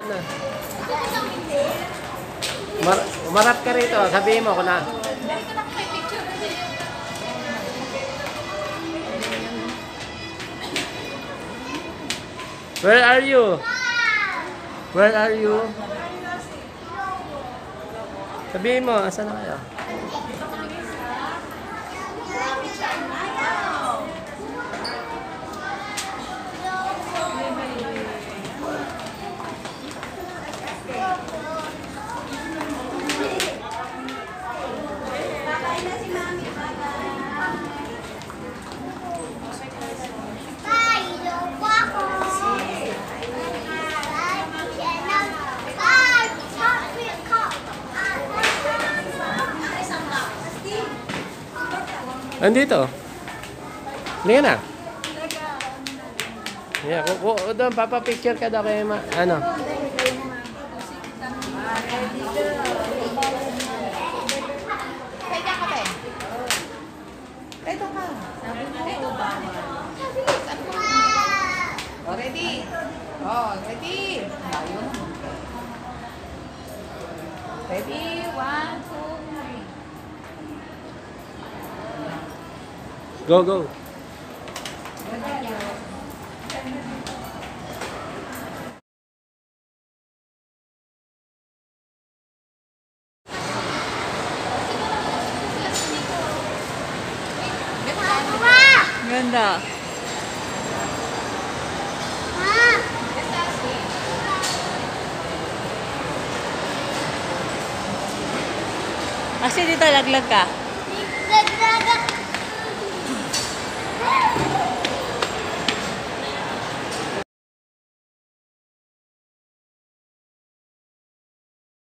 Umarap ka rito. Sabihin mo kung na. Where are you? Where are you? Sabihin mo, asan na kayo? Andito. Hindi na. Yeah, doon, papapicture ka daw kay ano? Ito ka. Ito ba? Oh, ready? Oh, ready? Ayun. Ready? 1, 2, 3. Go, go. Ganda. Kasi dito laglag ka. Laglag